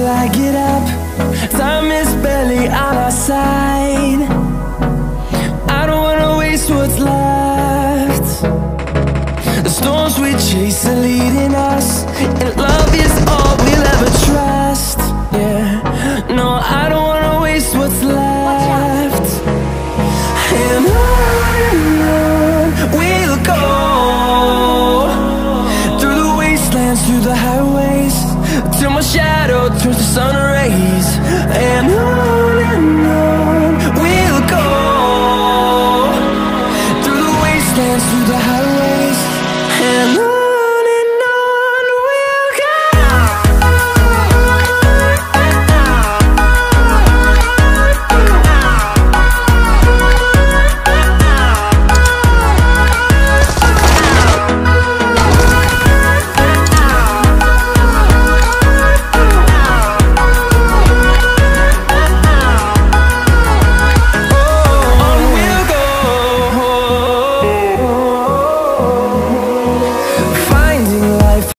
till I get up. Time is barely on our side. I don't wanna waste what's left. The storms we chase are leading us, and love is all we'll ever trust. Yeah, no, I don't wanna waste what's left.